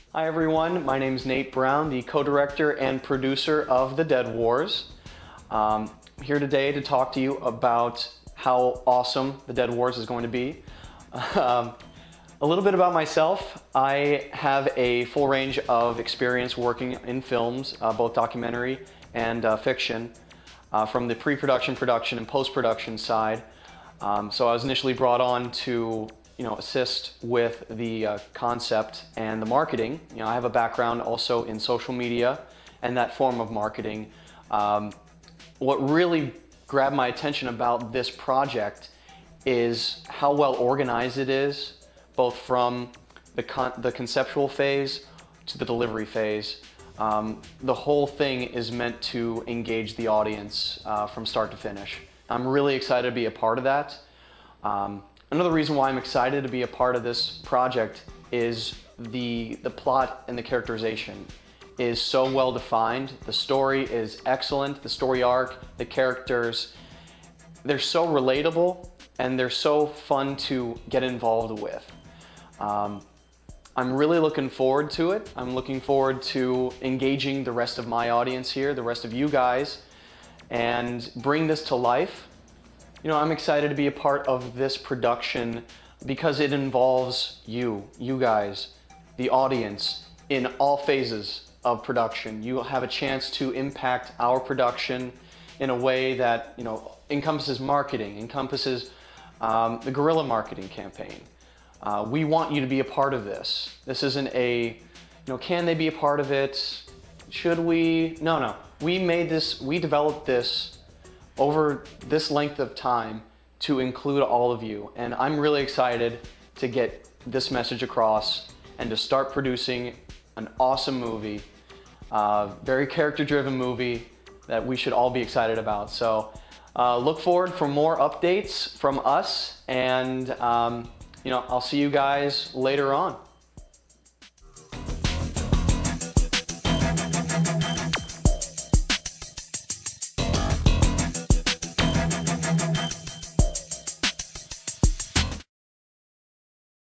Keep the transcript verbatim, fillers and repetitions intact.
Hi everyone, my name is Nate Brown, the co-director and producer of The Dead Wars. Um, I'm here today to talk to you about how awesome The Dead Wars is going to be. Um, a little bit about myself. I have a full range of experience working in films, uh, both documentary and uh, fiction, uh, from the pre-production, production, and post-production side. Um, so I was initially brought on to you know, assist with the uh, concept and the marketing. You know, I have a background also in social media and that form of marketing. Um, what really grabbed my attention about this project is how well organized it is, both from the, con the conceptual phase to the delivery phase. Um, the whole thing is meant to engage the audience uh, from start to finish. I'm really excited to be a part of that. Um, Another reason why I'm excited to be a part of this project is the, the plot and the characterization is so well defined. The story is excellent, the story arc, the characters, they're so relatable and they're so fun to get involved with. Um, I'm really looking forward to it. I'm looking forward to engaging the rest of my audience here, the rest of you guys, and bring this to life. You know, I'm excited to be a part of this production because it involves you, you guys, the audience, in all phases of production. You have a chance to impact our production in a way that, you know, encompasses marketing, encompasses um, the guerrilla marketing campaign. Uh, we want you to be a part of this. This isn't a, you know, can they be a part of it? Should we? No, no. We made this, we developed this over this length of time to include all of you. And I'm really excited to get this message across and to start producing an awesome movie, uh, very character-driven movie that we should all be excited about. So uh, look forward for more updates from us, and um, you know, I'll see you guys later on.